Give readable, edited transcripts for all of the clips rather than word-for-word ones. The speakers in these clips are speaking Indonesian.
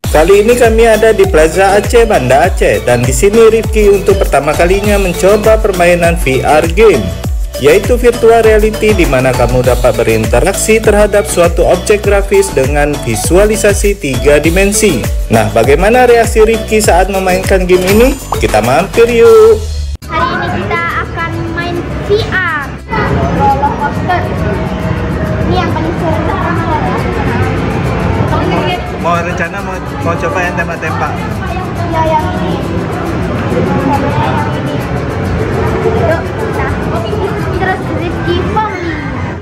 Kali ini kami ada di Plaza Aceh, Banda Aceh, dan di sini Rifki untuk pertama kalinya mencoba permainan VR game, yaitu virtual reality, di mana kamu dapat berinteraksi terhadap suatu objek grafis dengan visualisasi 3 dimensi. Nah, bagaimana reaksi Rifki saat memainkan game ini? Kita mampir yuk. Hari ini kita akan main VR roller coaster. Ini yang paling seru ya. Mau rencana mau coba yang tembak-tembak? Ya, yang ini. Yuk, terus Rifki Family.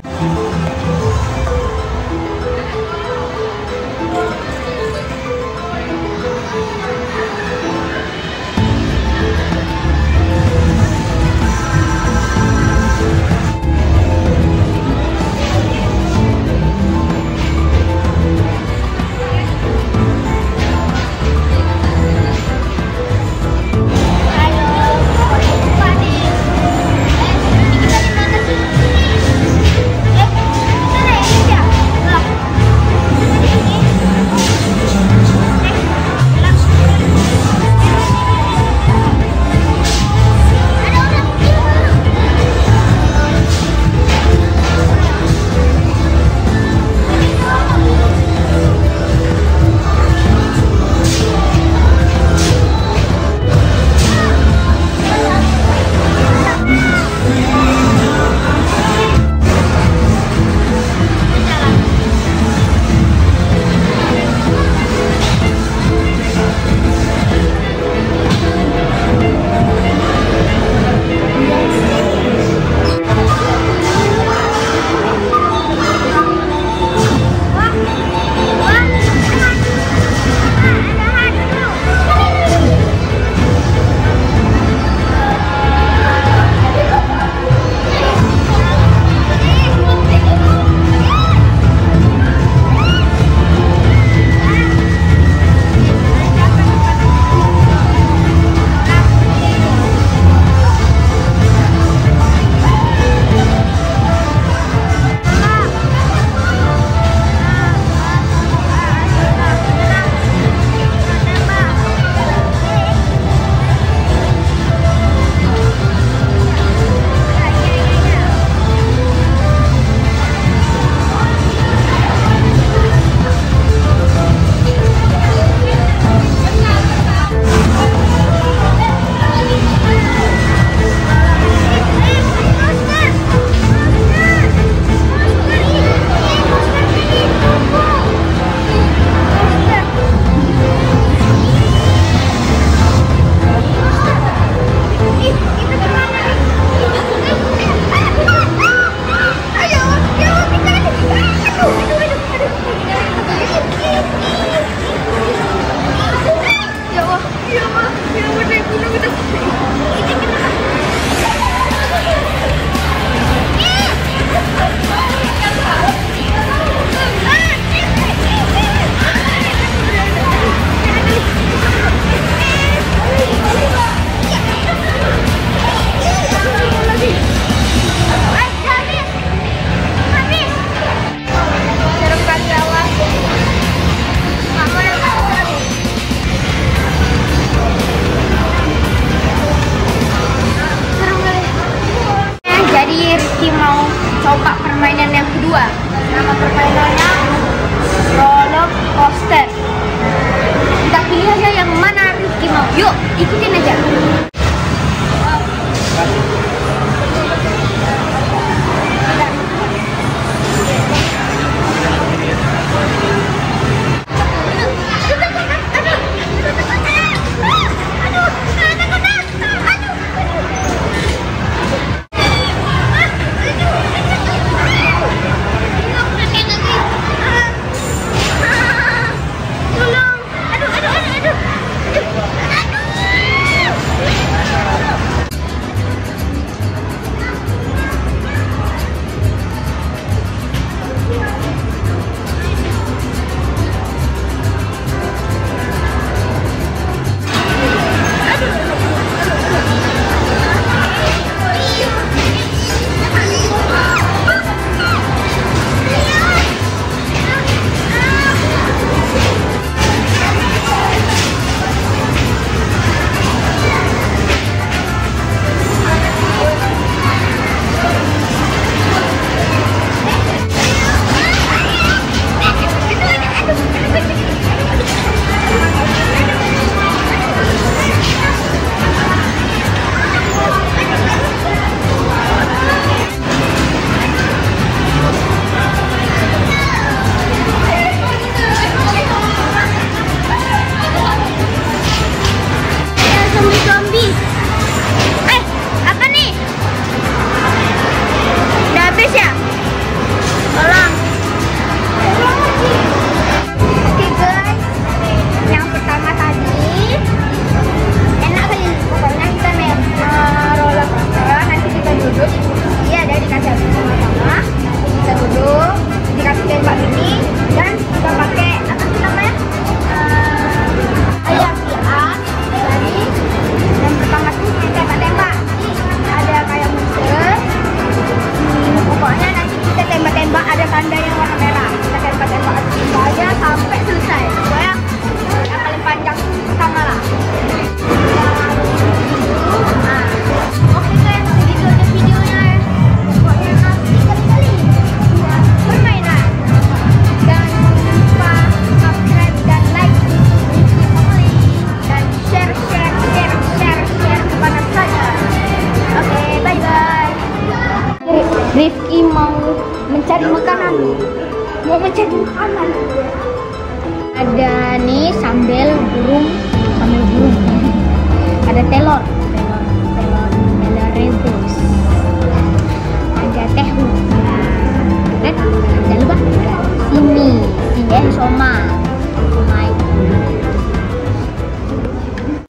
Coba permainan yang kedua. Nama permainannya roller coaster. Kita pilih aja yang mana Rifki mau. Yuk, ikutin aja. Aduh. jadi makanan.